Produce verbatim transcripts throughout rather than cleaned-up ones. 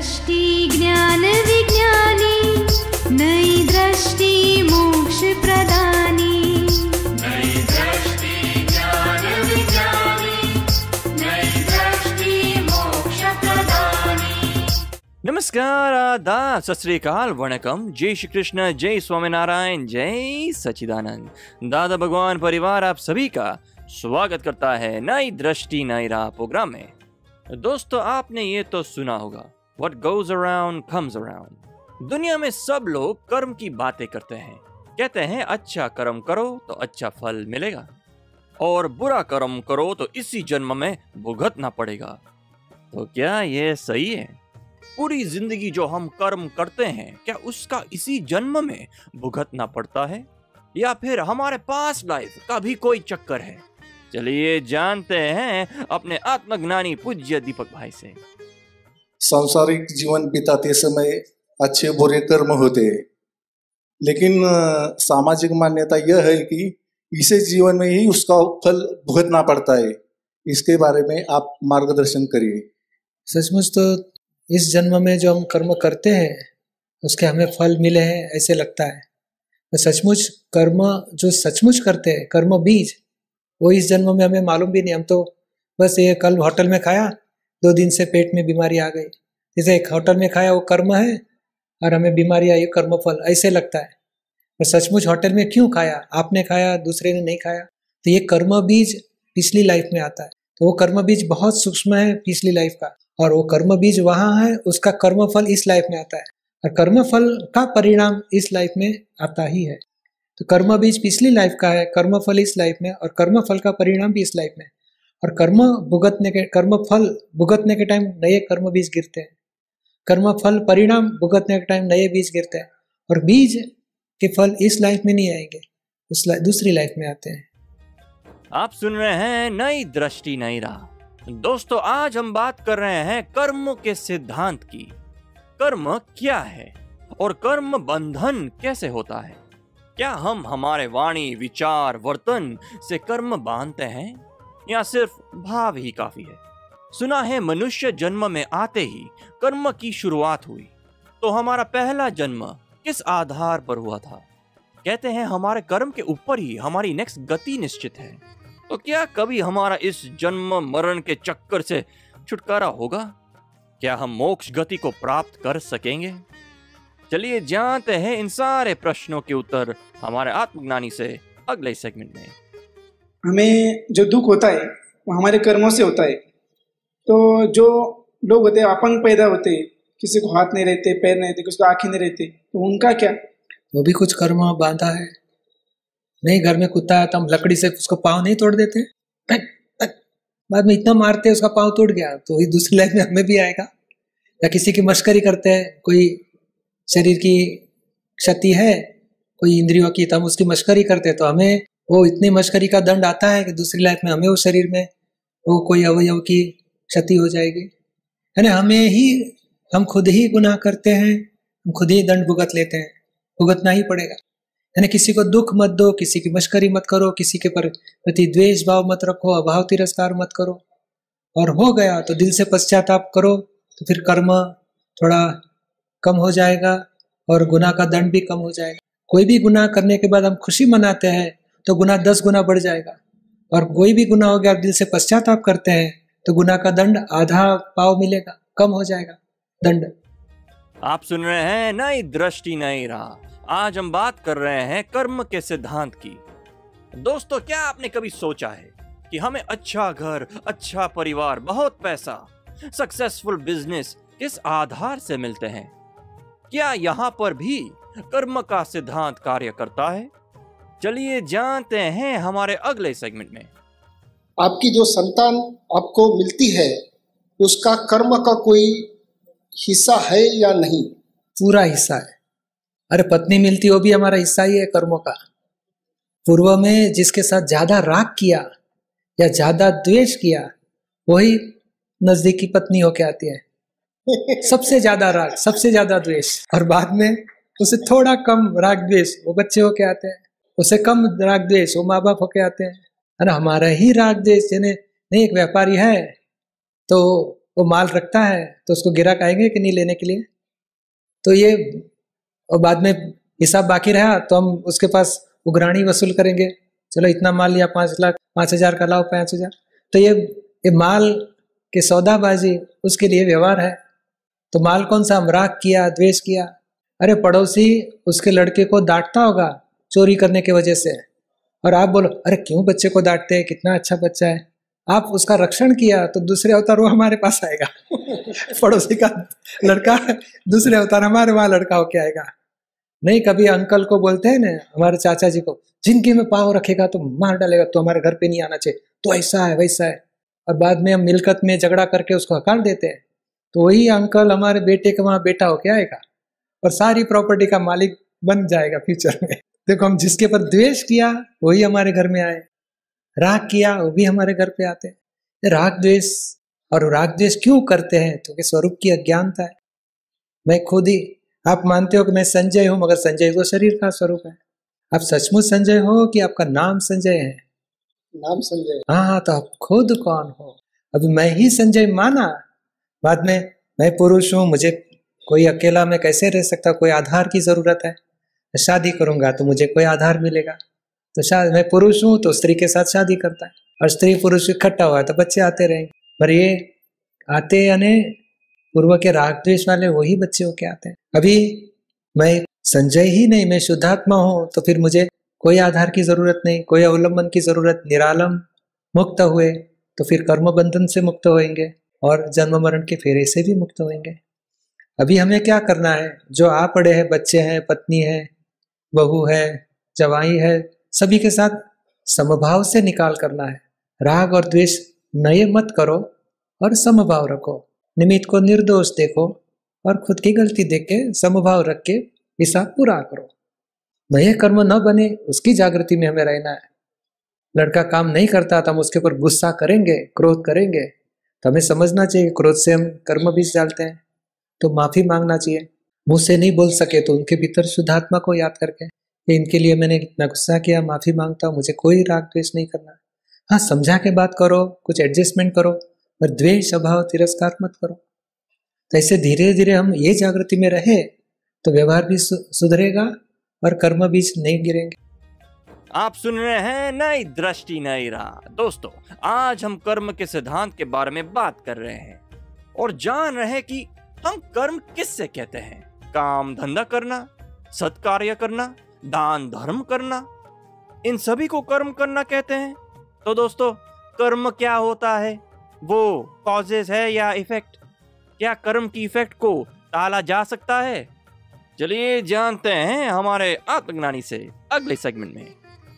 दृष्टि ज्ञान विज्ञानी, नई दृष्टि मोक्ष प्रदानी। नई दृष्टि ज्ञान विज्ञानी, नई दृष्टि मोक्ष प्रदानी। नमस्कार, आदाब, सत श्री अकाल, वणकम, जय श्री कृष्ण, जय स्वामीनारायण, जय सच्चिदानंद। दादा भगवान परिवार आप सभी का स्वागत करता है नई दृष्टि नई राह प्रोग्राम में। दोस्तों, आपने ये तो सुना होगा, What goes around comes around। दुनिया में सब लोग कर्म की बातें करते हैं, कहते हैं अच्छा कर्म करो तो अच्छा फल मिलेगा और बुरा कर्म करो तो इसी जन्म में भुगतना पड़ेगा। तो क्या ये सही है? पूरी जिंदगी जो हम कर्म करते हैं, क्या उसका इसी जन्म में भुगतना पड़ता है या फिर हमारे पास लाइफ का भी कोई चक्कर है? चलिए जानते हैं अपने आत्मज्ञानी पूज्य दीपक भाई से। सांसारिक जीवन बिताते समय अच्छे बुरे कर्म होते हैं, लेकिन सामाजिक मान्यता यह है कि इसे जीवन में ही उसका फल भुगतना पड़ता है। इसके बारे में आप मार्गदर्शन करिए। सचमुच तो इस जन्म में जो हम कर्म करते हैं उसके हमें फल मिले हैं ऐसे लगता है। तो सचमुच कर्म जो सचमुच करते हैं, कर्म बीज, वो इस जन्म में हमें मालूम भी नहीं। हम तो बस ये कल होटल में खाया, दो दिन से पेट में बीमारी आ गई, जैसे एक होटल में खाया वो कर्म है और हमें बीमारी आई कर्म फल ऐसे लगता है। और सचमुच होटल में क्यों खाया? आपने खाया, दूसरे ने नहीं खाया, तो ये कर्म बीज पिछली लाइफ में आता है। तो वो कर्म बीज बहुत सूक्ष्म है पिछली लाइफ का, और वो कर्म बीज वहाँ है, उसका कर्म फल इस लाइफ में आता है और कर्म फल का परिणाम इस लाइफ में आता ही है। तो कर्म बीज पिछली लाइफ का है, कर्म फल इस लाइफ में, और कर्म फल का परिणाम भी इस लाइफ में। और कर्म भुगतने के कर्म फल भुगतने के टाइम नए कर्म बीज गिरते हैं, कर्म फल परिणाम भुगतने के टाइम नए बीज गिरते हैं, और बीज के फल इस लाइफ में नहीं आएंगे, उस दूसरी लाइफ में आते हैं। आप सुन रहे हैं नई दृष्टि नई राह। दोस्तों, आज हम बात कर रहे हैं कर्म के सिद्धांत की। कर्म क्या है और कर्म बंधन कैसे होता है? क्या हम हमारे वाणी, विचार, वर्तन से कर्म बांधते हैं या सिर्फ भाव ही काफी है? सुना है मनुष्य जन्म में आते ही कर्म की शुरुआत हुई, तो हमारा पहला जन्म किस आधार पर हुआ था? कहते हैं हमारे कर्म के ऊपर ही हमारी नेक्स्ट गति निश्चित है। तो क्या कभी हमारा इस जन्म मरण के चक्कर से छुटकारा होगा? क्या हम मोक्ष गति को प्राप्त कर सकेंगे? चलिए जानते हैं इन सारे प्रश्नों के उत्तर हमारे आत्मज्ञानी से अगले सेगमेंट में। हमें जो दुख होता है वो हमारे कर्मों से होता है। तो जो लोग होते हैं अपंग पैदा होते हैं, किसी को हाथ नहीं रहते, पैर नहीं रहते, किसी को आंखें नहीं रहती, तो उनका क्या? वो भी कुछ कर्म बांधा है। नहीं, घर में कुत्ता है तो हम लकड़ी से उसको पाँव नहीं तोड़ देते, बाद में इतना मारते हैं उसका पाँव टूट गया, तो वही दूसरी लाइफ में हमें भी आएगा। या किसी की मश्करी करते हैं, कोई शरीर की क्षति है, कोई इंद्रियों की, तो हम उसकी मश्करी करते हैं, तो हमें वो इतनी मश्करी का दंड आता है कि दूसरी लाइफ में हमें उस शरीर में वो कोई अवयव की क्षति हो जाएगी, है ना। हमें ही हम खुद ही गुनाह करते हैं, हम खुद ही दंड भुगत लेते हैं, भुगतना ही पड़ेगा, है ना। किसी को दुख मत दो, किसी की मश्करी मत करो, किसी के प्रति द्वेष भाव मत रखो, अभाव तिरस्कार मत करो, और हो गया तो दिल से पश्चाताप करो, तो फिर कर्म थोड़ा कम हो जाएगा और गुनाह का दंड भी कम हो जाएगा। कोई भी गुनाह करने के बाद हम खुशी मनाते हैं तो गुनाह दस गुना बढ़ जाएगा, और कोई भी गुनाह हो गया दिल से पश्चाताप करते हैं तो गुनाह का दंड आधा पाव मिलेगा, कम हो जाएगा दंड। आप सुन रहे हैं नई दृष्टि नई राह। आज हम बात कर रहे हैं कर्म के सिद्धांत की। दोस्तों, क्या आपने कभी सोचा है कि हमें अच्छा घर, अच्छा परिवार, बहुत पैसा, सक्सेसफुल बिजनेस किस आधार से मिलते हैं? क्या यहाँ पर भी कर्म का सिद्धांत कार्य करता है? चलिए जानते हैं हमारे अगले सेगमेंट में। आपकी जो संतान आपको मिलती है उसका कर्म का कोई हिस्सा है या नहीं? पूरा हिस्सा है। अरे पत्नी मिलती वो भी हमारा हिस्सा ही है कर्मों का। पूर्व में जिसके साथ ज्यादा राग किया या ज्यादा द्वेष किया वही नजदीकी पत्नी होके आती है। सबसे ज्यादा राग, सबसे ज्यादा द्वेष, और बाद में उसे थोड़ा कम राग द्वेष वो बच्चे होके आते हैं, उसे कम राग द्वेष वो माँ बाप होके आते हैं, है ना। हमारा ही राग द्वेष, यानी नहीं, एक व्यापारी है तो वो माल रखता है तो उसको गिराक आएंगे कि नहीं लेने के लिए? तो ये, और बाद में हिसाब बाकी रहा तो हम उसके पास उगराणी वसूल करेंगे, चलो इतना माल लिया, पाँच लाख पाँच हजार का लाओ पाँच हजार। तो ये ये माल के सौदाबाजी उसके लिए व्यवहार है। तो माल कौन सा? हम राग किया, द्वेष किया। अरे पड़ोसी उसके लड़के को डांटता होगा चोरी करने की वजह से, और आप बोलो अरे क्यों बच्चे को डांटते हैं, कितना अच्छा बच्चा है। आप उसका रक्षण किया तो दूसरे अवतार वो हमारे पास आएगा पड़ोसी का लड़का दूसरे अवतार हमारे वहां लड़का होके आएगा। नहीं, कभी अंकल को बोलते हैं ना, हमारे चाचा जी को, जिंदगी में पाँव रखेगा तो मार डालेगा, तो हमारे घर पे नहीं आना चाहिए, तो ऐसा है वैसा है। और बाद में हम मिलकत में झगड़ा करके उसको हकार देते हैं, तो वही अंकल हमारे बेटे के वहां बेटा होके आएगा और सारी प्रॉपर्टी का मालिक बन जाएगा फ्यूचर में। देखो, हम जिसके पर द्वेष किया वही हमारे घर में आए, राग किया वो भी हमारे घर पे आते हैं। राग द्वेष, और राग द्वेष क्यों करते हैं? तो स्वरूप की अज्ञानता है। मैं खुद ही, आप मानते हो कि मैं संजय हूं, मगर संजय वो शरीर का स्वरूप है। आप सचमुच संजय हो कि आपका नाम संजय है? नाम संजय। हाँ हाँ, तो आप खुद कौन हो? अभी मैं ही संजय माना, बाद में मैं पुरुष हूं, मुझे कोई अकेला मैं कैसे रह सकता, कोई आधार की जरूरत है। शादी करूंगा तो मुझे कोई आधार मिलेगा, तो शायद मैं पुरुष हूं तो स्त्री के साथ शादी करता है, और स्त्री पुरुष इकट्ठा हुआ तो बच्चे आते रहेंगे। पर ये आते यानी पूर्व के राग द्वेष वाले वही बच्चे होके आते हैं। अभी मैं संजय ही नहीं, मैं शुद्धात्मा हूं, तो फिर मुझे कोई आधार की जरूरत नहीं, कोई अवलंबन की जरूरत, निरालम मुक्त हुए तो फिर कर्म बंधन से मुक्त होंगे और जन्म मरण के फेरे से भी मुक्त होंगे। अभी हमें क्या करना है? जो आ पड़े हैं, बच्चे हैं, पत्नी है, बहू है, जवाई है, सभी के साथ समभाव से निकाल करना है। राग और द्वेष नए मत करो और समभाव रखो, निमित्त को निर्दोष देखो और खुद की गलती देख के समभाव रख के हिसाब पूरा करो। नए कर्म न बने उसकी जागृति में हमें रहना है। लड़का काम नहीं करता तो हम उसके ऊपर गुस्सा करेंगे, क्रोध करेंगे, तो हमें समझना चाहिए क्रोध से हम कर्म बीज डालते हैं, तो माफी मांगना चाहिए। मुंह से नहीं बोल सके तो उनके भीतर शुद्धात्मा को याद करके, ये इनके लिए मैंने इतना गुस्सा किया, माफी मांगता हूँ, मुझे कोई राग द्वेष नहीं करना। हाँ, समझा के बात करो, कुछ एडजस्टमेंट करो, पर द्वेष अभाव तिरस्कार मत करो। तो ऐसे धीरे धीरे हम ये जागृति में रहे तो व्यवहार भी सुधरेगा और कर्म बीज नहीं गिरेंगे। आप सुन रहे हैं नई दृष्टि नई राह। दोस्तों, आज हम कर्म के सिद्धांत के बारे में बात कर रहे हैं और जान रहे हैं कि हम कर्म किससे कहते हैं। काम धंधा करना, सत्कार्य करना, दान धर्म करना, इन सभी को कर्म करना कहते हैं। तो दोस्तों, कर्म क्या होता है? वो कॉजेज है या इफेक्ट? क्या कर्म की इफेक्ट को टाला जा सकता है? चलिए जानते हैं हमारे आत्मज्ञानी से अगले सेगमेंट में।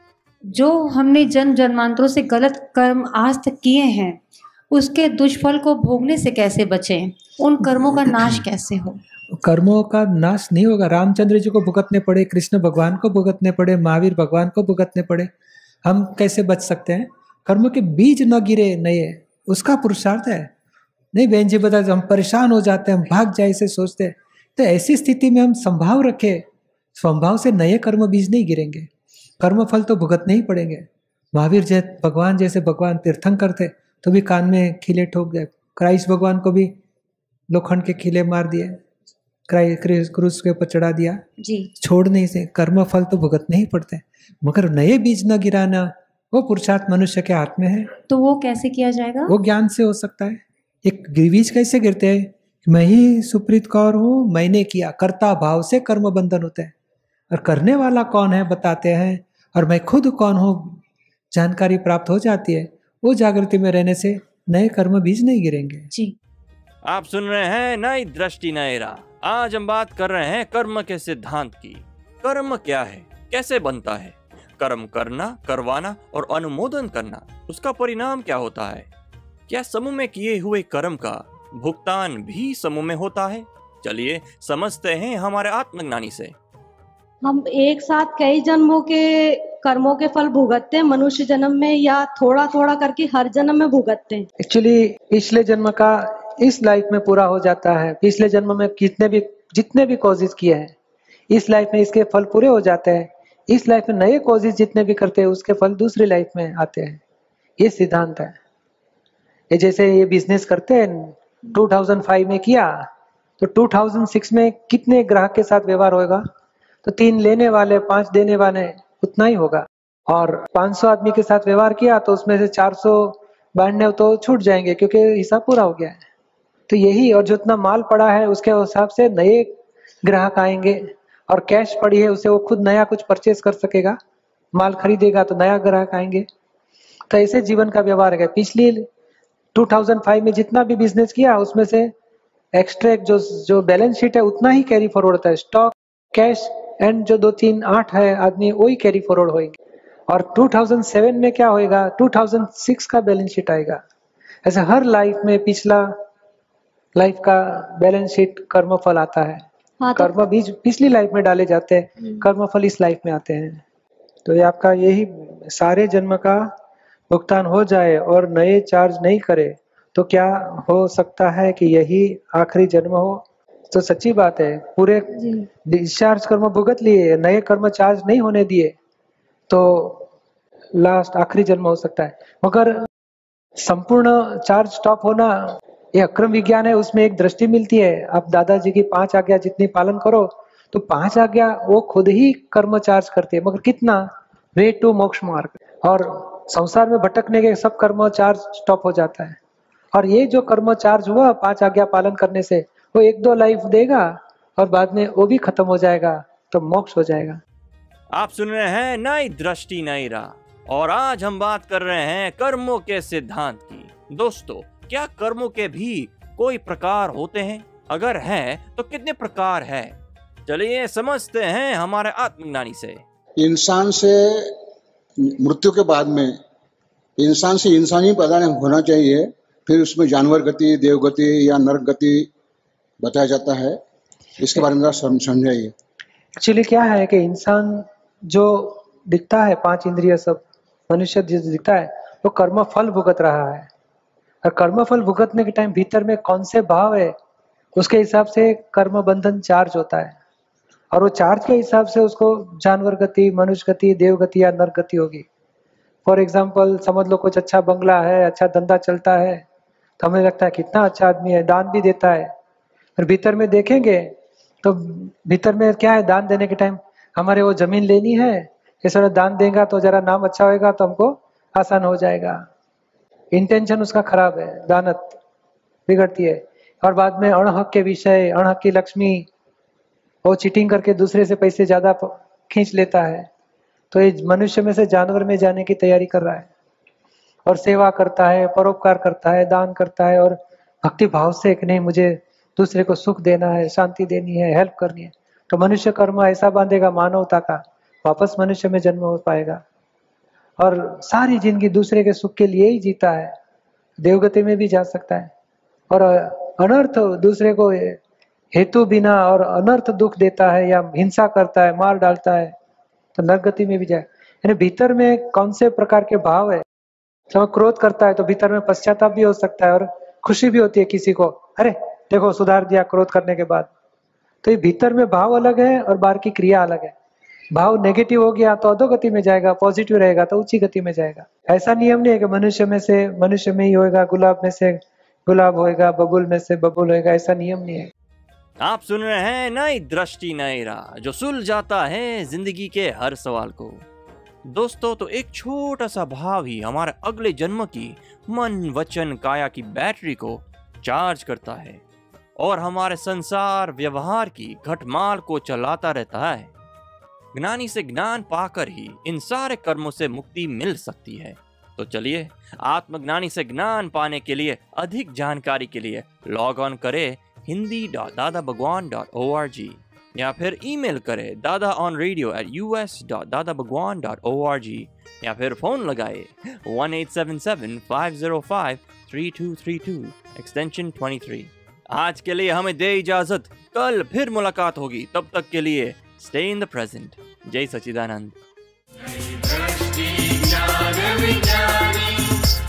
जो हमने जन्म जन्मांतरों से गलत कर्म आज तक किए हैं, उसके दुष्फल को भोगने से कैसे बचें? उन कर्मों का नाश कैसे हो? कर्मों का नाश नहीं होगा। रामचंद्र जी को भुगतने पड़े, कृष्ण भगवान को भुगतने पड़े, महावीर भगवान को भुगतने पड़े, हम कैसे बच सकते हैं? कर्म के बीज न गिरे नए, उसका पुरुषार्थ है। नहीं बहन जी बता, हम परेशान हो जाते हैं, हम भाग जाए ऐसे सोचते हैं, तो ऐसी स्थिति में हम संभाव रखें, संभाव से नए कर्म बीज नहीं गिरेंगे, कर्म फल तो भुगतने ही पड़ेंगे। महावीर जैसे भगवान जैसे भगवान तीर्थंकर थे तो भी कान में खिले ठोक गए, क्राइस्ट भगवान को भी लोखंड के खिले मार दिए, क्रूस के ऊपर चढ़ा दिया जी। छोड़ नहीं से, कर्म फल तो भुगतने ही पड़ते, मगर नए बीज न गिराना वो पुरुषार्थ मनुष्य के हाथ में है। तो वो कैसे किया जाएगा? वो ज्ञान से हो सकता है। एक बीज कैसे गिरते हैं? मैं ही सुप्रीत कौर हूँ, मैंने किया, कर्ता भाव से कर्म बंधन होते हैं, और करने वाला कौन है बताते हैं, और मैं खुद कौन हूँ जानकारी प्राप्त हो जाती है। वो जागृति में रहने से नए कर्म बीज नहीं गिरेंगे जी। आप सुन रहे हैं नई दृष्टि नई राह। आज हम बात कर रहे हैं कर्म के सिद्धांत की। कर्म क्या है, कैसे बनता है? कर्म करना, करवाना और अनुमोदन करना, उसका परिणाम क्या होता है? क्या समूह में किए हुए कर्म का भुगतान भी समूह में होता है? चलिए समझते हैं हमारे आत्मज्ञानी से। हम एक साथ कई जन्मों के कर्मों के फल भुगतते हैं मनुष्य जन्म में, या थोड़ा थोड़ा करके हर जन्म में भुगतते हैं? एक्चुअली पिछले जन्म का इस लाइफ में पूरा हो जाता है। पिछले जन्म में कितने भी जितने भी कॉजेज किए हैं, इस लाइफ में इसके फल पूरे हो जाते हैं। इस लाइफ में नए कॉजेज जितने भी करते हैं उसके फल दूसरी लाइफ में आते हैं। ये सिद्धांत है। ये जैसे ये बिजनेस करते हैं दो हज़ार पाँच में किया तो दो हज़ार छह में कितने ग्राहक के साथ व्यवहार होगा? तो तीन लेने वाले पांच देने वाले उतना ही होगा। और पाँच सौ आदमी के साथ व्यवहार किया तो उसमें से चार सौ बांटने तो छूट जाएंगे क्योंकि हिसाब पूरा हो गया है। तो यही, और जितना माल पड़ा है उसके हिसाब से नए ग्राहक आएंगे, और कैश पड़ी है उसे वो खुद नया कुछ परचेस कर सकेगा, माल खरीदेगा तो नया ग्राहक आएंगे। तो ऐसे जीवन का व्यवहार है। पिछली दो हज़ार पाँच में जितना भी बिजनेस किया उसमें से एक्स्ट्रैक्ट जो जो बैलेंस शीट है उतना ही कैरी फॉरवर्ड होता है। स्टॉक, कैश एंड जो दो तीन आठ है आदमी वही कैरी फॉरवर्ड होंगे। और दो हज़ार सात में क्या होएगा? दो हज़ार छह का बैलेंस शीट आएगा। ऐसे हर लाइफ में पिछला लाइफ का बैलेंस शीट कर्मफल आता है। हाँ, तो कर्म बीज पिछली लाइफ में डाले जाते हैं, कर्मफल इस लाइफ में आते हैं। तो ये आपका यही सारे जन्म का भुगतान हो जाए और नए चार्ज नहीं करे तो क्या हो सकता है कि यही आखिरी जन्म हो? तो सच्ची बात है, पूरे डिस्चार्ज कर्म भुगत लिए, नए कर्म चार्ज नहीं होने दिए तो लास्ट आखिरी जन्म हो सकता है। मगर संपूर्ण चार्ज स्टॉप होना ये अक्रम विज्ञान है, उसमें एक दृष्टि मिलती है। आप दादाजी की पांच आज्ञा जितनी पालन करो तो पांच आज्ञा वो खुद ही कर्म चार्ज करते हैं, मगर कितना? वे टू मोक्ष मार्ग। और संसार में भटकने के सब कर्म चार्ज स्टॉप हो जाता है। और ये जो कर्म चार्ज हुआ पांच आज्ञा पालन करने से, वो एक दो लाइफ देगा और बाद में वो भी खत्म हो जाएगा तो मोक्ष हो जाएगा। आप सुन रहे हैं नई दृष्टि नई राह, और आज हम बात कर रहे हैं कर्मों के सिद्धांत की। दोस्तों, क्या कर्मों के भी कोई प्रकार होते हैं? अगर है तो कितने प्रकार है? चलिए समझते हैं हमारे आत्मज्ञानी से। इंसान से मृत्यु के बाद में इंसान से इंसान ही पैदा होना चाहिए, फिर उसमें जानवर गति, देव गति या नरक गति बताया जाता है। इसके बारे में समझाइए। एक्चुअली क्या है कि इंसान जो दिखता है, पांच इंद्रिय सब मनुष्य जो दिखता है वो कर्म फल भुगत रहा है। और कर्म फल भुगतने के टाइम भीतर में कौन से भाव है उसके हिसाब से कर्म बंधन चार्ज होता है। और वो चार्ज के हिसाब से उसको जानवर गति, मनुष्य गति, देव गति या नर गति होगी। फॉर एग्जाम्पल समझ लो कुछ अच्छा बंगला है, अच्छा धंधा चलता है तो हमें लगता है कितना अच्छा आदमी है, दान भी देता है। और भीतर में देखेंगे तो भीतर में क्या है, दान देने के टाइम हमारे वो जमीन लेनी है, इस तरह दान देगा तो जरा नाम अच्छा होएगा तो हमको आसान हो जाएगा। इंटेंशन उसका खराब है, दानत बिगड़ती है। और बाद में अणहक के विषय, अणहक की लक्ष्मी, वो चीटिंग करके दूसरे से पैसे ज्यादा खींच लेता है तो ये मनुष्य में से जानवर में जाने की तैयारी कर रहा है। और सेवा करता है, परोपकार करता है, दान करता है और भक्ति भाव से कि नहीं मुझे दूसरे को सुख देना है, शांति देनी है, हेल्प करनी है, तो मनुष्य कर्म ऐसा बांधेगा मानवता का, वापस मनुष्य में जन्म हो पाएगा और सारी जिंदगी दूसरे के सुख के लिए ही जीता है। देवगति में भी जा सकता है और अनर्थ दूसरे को हेतु बिना और अनर्थ दुख देता है या हिंसा करता है, मार डालता है तो नरगति में भी जाए। यानी भीतर में कौन से प्रकार के भाव है। जब क्रोध करता है तो भीतर में पश्चाताप भी हो सकता है और खुशी भी होती है किसी को, अरे देखो सुधार दिया क्रोध करने के बाद। तो ये भीतर में भाव अलग है और बाहर की क्रिया अलग है। भाव नेगेटिव हो गया तो अधोगति में जाएगा, पॉजिटिव रहेगा तो उच्ची गति में जाएगा। ऐसा नियम नहीं है कि मनुष्य में से मनुष्य में ही होएगा, गुलाब में से गुलाब होएगा, बबुल में से बबुल होएगा, ऐसा नियम नहीं है। आप सुन रहे हैं नई दृष्टि नई राह, जो सुलझाता है जिंदगी के हर सवाल को। दोस्तों, तो एक छोटा सा भाव ही हमारे अगले जन्म की मन वचन काया की बैटरी को चार्ज करता है और हमारे संसार व्यवहार की घटमाल को चलाता रहता है। ज्ञानी से ज्ञान पाकर ही इन सारे कर्मों से मुक्ति मिल सकती है। तो चलिए आत्मज्ञानी से ज्ञान पाने के लिए अधिक जानकारी के लिए लॉग ऑन करें Hindi dot Dada Bhagwan dot O R G या फिर ईमेल करें Dada on radio at U S dot Dada Bhagwan dot O R G या फिर फोन लगाए one eight seven seven five zero five three two three two extension twenty three. आज के लिए हमें दे इजाजत, कल फिर मुलाकात होगी, तब तक के लिए स्टे इन द प्रेजेंट। जय सच्चिदानंद। दृष्टि ज्ञान विज्ञानी